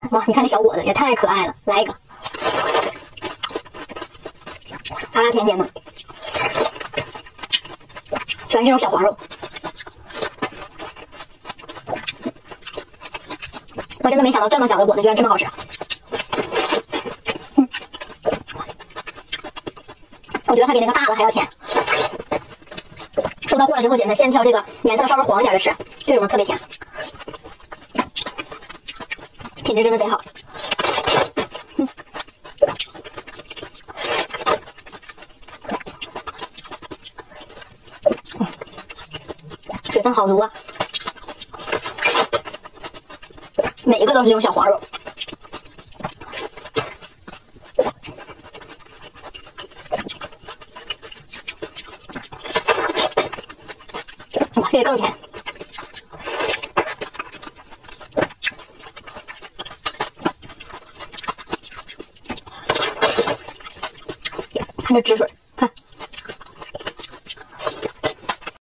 哇，你看这小果子也太可爱了，来一个，啊，甜甜的，全是这种小黄肉。我真的没想到这么小的果子居然这么好吃。我觉得它比那个大的还要甜。收到货了之后，姐妹先挑这个颜色稍微黄一点的吃，这种的特别甜，品质真的贼好。水分好足啊，每一个都是这种小黄肉。哇，这个更甜。看这汁水。